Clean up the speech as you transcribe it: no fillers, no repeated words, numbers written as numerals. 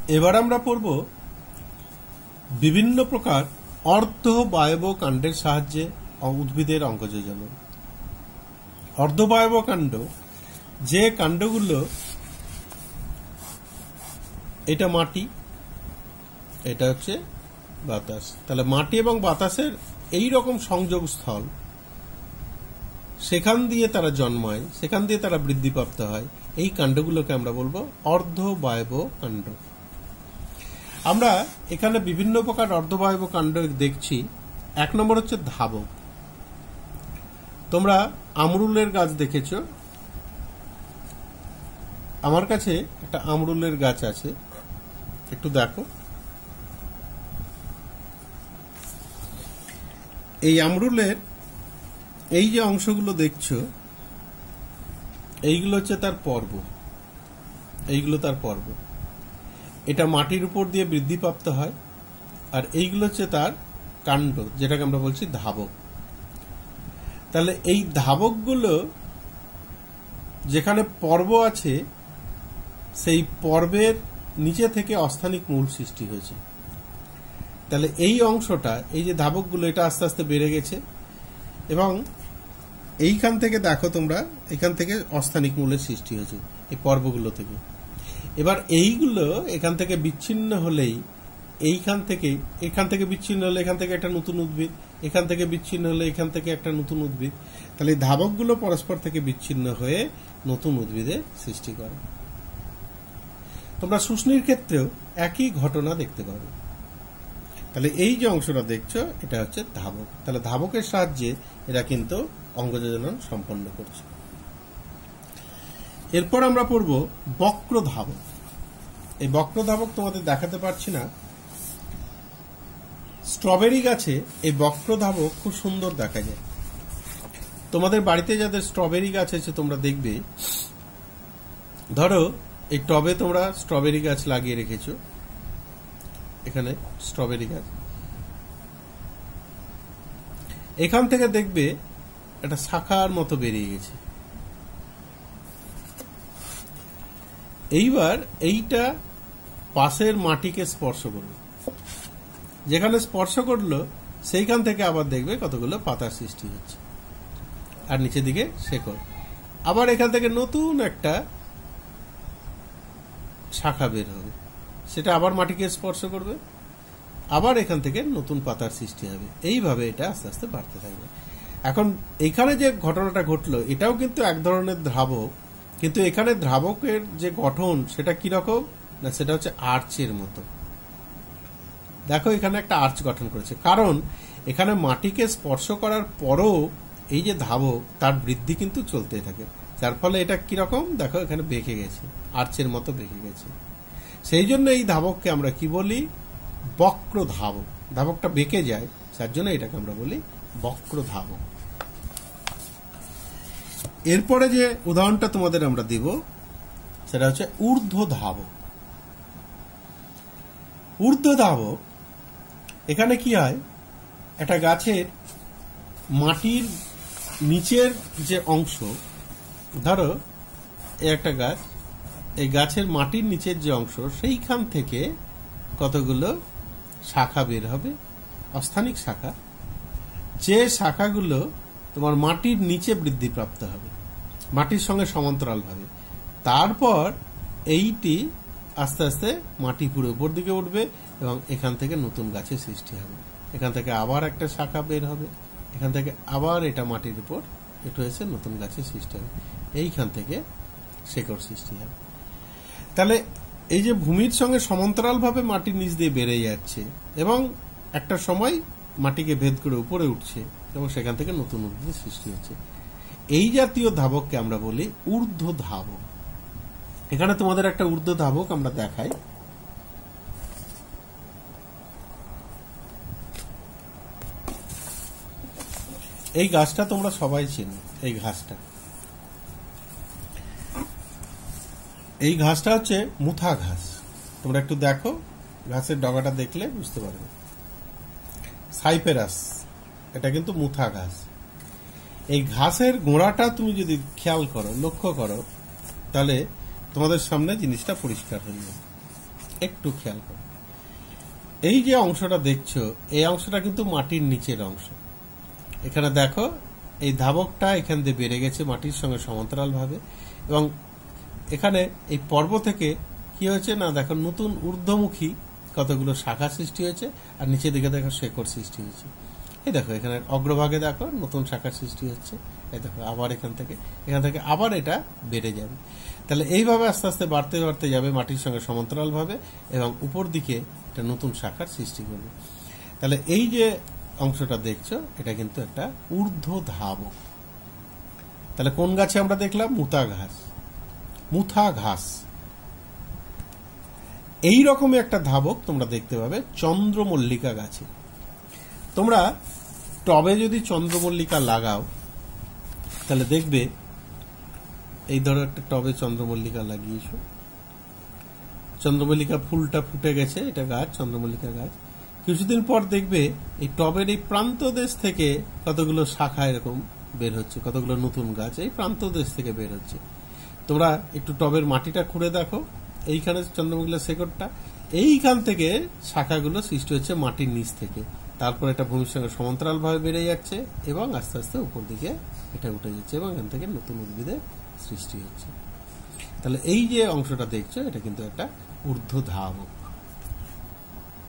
এবার আমরা পড়ব বিভিন্ন প্রকার অর্ধবায়ব কাণ্ডের সাহায্যে উদ্ভিদের অঙ্গযোজনা। অর্ধবায়ব কাণ্ড যে কাণ্ডগুলো, এটা মাটি, এটা হচ্ছে বাতাস, তাহলে মাটি এবং বাতাসের এই রকম সংযোগ স্থল, সেখান দিয়ে তারা জন্মায়, সেখান দিয়ে তারা বৃদ্ধিপ্রাপ্ত হয়, এই কাণ্ডগুলোকে আমরা বলবো অর্ধবায়ব কাণ্ড। আমরা এখানে বিভিন্ন প্রকার অর্ধবায়ব কাণ্ড দেখছি। 1 নম্বর হচ্ছে ধাবক। তোমরা আমরুলের গাছ দেখেছ, আমার কাছে একটা আমরুলের গাছ আছে, একটু দেখো। এই আমরুলের এই যে অংশগুলো দেখছো, এইগুলো হচ্ছে তার পর্ব, এইগুলো তার পর্ব। এটা মাটির উপর দিয়ে বৃদ্ধিপ্রাপ্ত হয়, আর এইগুলো হচ্ছে তার কাণ্ড, যেটাকে আমরা বলছি ধাবক। তাহলে এই ধাবকগুলো যেখানে পর্ব আছে, সেই পর্বের নিচে থেকে অস্থানিক মূল সৃষ্টি হয়েছে। তাহলে এই অংশটা, এই যে ধাবকগুলো, এটা আস্তে আস্তে বেড়ে গেছে, এবং এইখান থেকে দেখো তোমরা, এখান থেকে অস্থানিক মূলের সৃষ্টি হয়েছে এই পর্বগুলো থেকে। এবার এইগুলো এখান থেকে বিচ্ছিন্ন হলেই, এখান থেকে বিচ্ছিন্ন হলে এখান থেকে একটা নতুন উদ্ভিদ, এখান থেকে বিচ্ছিন্ন হলে এখান থেকে একটা নতুন উদ্ভিদ। তাহলে এই ধাবকগুলো পরস্পর থেকে বিচ্ছিন্ন হয়ে নতুন উদ্ভিদের সৃষ্টি করে। তোমরা শুষ্নির ক্ষেত্রেও একই ঘটনা দেখতে পাবে। তাহলে এই যে অংশটা দেখছো, এটা হচ্ছে ধাবক। তাহলে ধাবকের সাহায্যে এরা কিন্তু অঙ্গযোজনন সম্পন্ন করছে। এরপর আমরা পড়ব বক্র ধাবক। এই বক্র ধাবক তোমাদের দেখাতে পারছি না। স্ট্রবেরি গাছে এই বক্র ধাবক খুব সুন্দর দেখা যায়। তোমাদের বাড়িতে যাদের স্ট্রবেরি গাছ আছে, তোমরা দেখবে, ধরো এই টবে তোমরা স্ট্রবেরি গাছ লাগিয়ে রেখেছো, এখানে স্ট্রবেরি গাছ, এখান থেকে দেখবে একটা শাখার মতো বেরিয়ে গেছে। এইবার এইটা পাশের মাটিকে স্পর্শ করবে, যেখানে স্পর্শ করলো সেইখান থেকে আবার দেখবে কতগুলো পাতার সৃষ্টি হচ্ছে, আর নিচের দিকে শেকড়। আবার এখান থেকে নতুন একটা শাখা বের হবে, সেটা আবার মাটিকে স্পর্শ করবে, আবার এখান থেকে নতুন পাতার সৃষ্টি হবে। এইভাবে এটা আস্তে আস্তে বাড়তে থাকবে। এখন এখানে যে ঘটনাটা ঘটলো, এটাও কিন্তু এক ধরনের ধাবক, কিন্তু এখানে ধাবকের যে গঠন, সেটা কিরকম না, সেটা হচ্ছে আর্চের মতো। দেখো এখানে একটা আর্চ গঠন করেছে, কারণ এখানে মাটিকে স্পর্শ করার পরও এই যে ধাবক, তার বৃদ্ধি কিন্তু চলতে থাকে, যার ফলে এটা কিরকম দেখো এখানে বেঁকে গেছে, আর্চের মতো বেঁকে গেছে। সেই জন্য এই ধাবককে আমরা কি বলি, বক্র ধাবক। ধাবকটা বেঁকে যায়, যার জন্য এটাকে আমরা বলি বক্র ধাবক। এরপরে যে উদাহরণটা তোমাদের আমরা দিব, সেটা হচ্ছে ঊর্ধ্ব ধাবক। ঊর্ধ্ব ধাবক, এখানে কি হয়, একটা গাছের মাটির নিচের যে অংশ, ধরো এই একটা গাছ, এই গাছের মাটির নিচের যে অংশ, সেইখান থেকে কতগুলো শাখা বের হবে, অস্থানিক শাখা, যে শাখাগুলো তোমার মাটির নিচে বৃদ্ধিপ্রাপ্ত হবে, মাটির সঙ্গে সমান্তরাল ভাবে। তারপর এইটি আস্তে আস্তে মাটি পুরো উপর দিকে উঠবে, এবং এখান থেকে নতুন গাছের সৃষ্টি হবে। এখান থেকে আবার একটা শাখা বের হবে, এখান থেকে আবার এটা মাটির উপর একটু এসে নতুন গাছের সৃষ্টি হবে, এইখান থেকে শেকড় সৃষ্টি হবে। তাহলে এই যে ভূমির সঙ্গে সমান্তরাল ভাবে মাটির নিচ দিয়ে বেড়ে যাচ্ছে, এবং একটা সময় মাটিকে ভেদ করে উপরে উঠছে, এবং সেখান থেকে নতুন উদ্ভিদ সৃষ্টি হচ্ছে। এই জাতীয় ধাবককে আমরা বলি ঊর্ধ্ব ধাবক। এখানে তোমাদের একটা ঊর্ধ্ব ধাবক আমরা দেখাই। এই গাছটা তোমরা সবাই চেনো, এই ঘাসটা, এই ঘাসটা হচ্ছে মুথা ঘাস। তোমরা একটু দেখো, ঘাসের ডগাটা দেখলে বুঝতে পারবে। সাইপেরাস, এটা কিন্তু মুথা ঘাস। এই ঘাসের গোড়াটা তুমি যদি খেয়াল করো, লক্ষ্য করো, তাহলে তোমাদের সামনে জিনিসটা পরিষ্কার হয়ে যাবে। একটু খেয়াল করো, এই যে অংশটা দেখছো এই অংশটা কিন্তু মাটির নিচের অংশ। এখানে দেখো এই ধাবকটা এখান দিয়ে বেড়ে গেছে মাটির সঙ্গে সমান্তরাল ভাবে, এবং এখানে এই পর্ব থেকে কি হয়েছে না দেখো নতুন ঊর্ধ্বমুখী কতগুলো শাখা সৃষ্টি হয়েছে, আর নিচের দিকে দেখো শেকড় সৃষ্টি হয়েছে। এই দেখো এখানে অগ্রভাগে দেখো নতুন শাখার সৃষ্টি হচ্ছে। এই দেখো আবার এখান থেকে আবার এটা বেড়ে যাবে। তাহলে এইভাবে আস্তে আস্তে বাড়তে বাড়তে যাবে মাটির সঙ্গে সমান্তরাল ভাবে, এবং উপর দিকে একটা নতুন শাখার সৃষ্টি করবে। তাহলে এই যে অংশটা দেখছো এটা কিন্তু একটা ঊর্ধ্ব ধাবক। তাহলে কোন গাছে আমরা দেখলাম? মুথা ঘাস। এই রকমই একটা ধাবক তোমরা দেখতে পাবে চন্দ্রমল্লিকা গাছে। তোমরা টবে যদি চন্দ্রমল্লিকা লাগাও তাহলে দেখবে, এই ধরো একটা টবে চন্দ্রমল্লিকা লাগিয়েছো, চন্দ্রমল্লিকা ফুলটা ফুটে গেছে, এটা গাছ, চন্দ্রমল্লিকা গাছ। কিছুদিন পর দেখবে এই টবের এই প্রান্ত দেশ থেকে কতগুলো শাখা এরকম বের হচ্ছে, কতগুলো নতুন গাছ এই প্রান্ত দেশ থেকে বের হচ্ছে। তোমরা একটু টবের মাটিটা খুঁড়ে দেখো, এইখানে চন্দ্রমল্লিকা শেকড়টা, এইখান থেকে শাখাগুলো সৃষ্টি হচ্ছে মাটির নিচ থেকে, তারপর এটা ভূমির সঙ্গে সমান্তরাল ভাবে বেড়ে যাচ্ছে এবং আস্তে আস্তে উপর দিকে এটা উঠে যাচ্ছে এবং এখান থেকে নতুন উদ্ভিদের সৃষ্টি হচ্ছে। তাহলে এই যে অংশটা দেখছো এটা কিন্তু একটা ঊর্ধ্ব ধাবক।